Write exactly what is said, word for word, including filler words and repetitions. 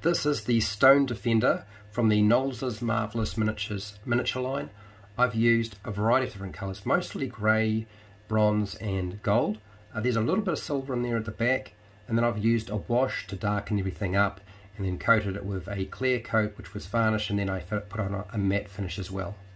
This is the Stone Defender from the Nolzur's Marvellous Miniatures miniature line. I've used a variety of different colours, mostly grey, bronze and gold. Uh, there's a little bit of silver in there at the back, and then I've used a wash to darken everything up and then coated it with a clear coat which was varnished, and then I put on a, a matte finish as well.